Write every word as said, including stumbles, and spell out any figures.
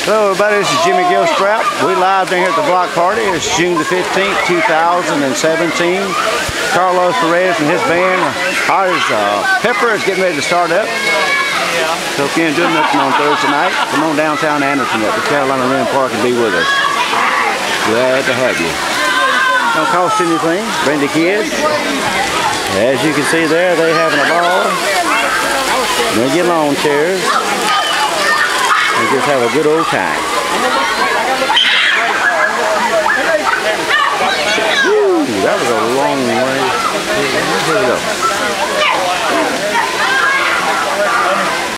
Hello everybody, this is Jimmy Gilstrap. We live down here at the block party. It's June the fifteenth, two thousand seventeen. Carlos Perez and his band, hot as uh, pepper, is getting ready to start up. So if you ain't doing nothing on Thursday night, come on downtown Anderson at the Carolina Rim Park and be with us. Glad to have you. Don't cost anything. Bring the kids. As you can see there, they having a ball. Bring your lawn chairs. And just have a good old time. Woo, that was a long way. Here we go.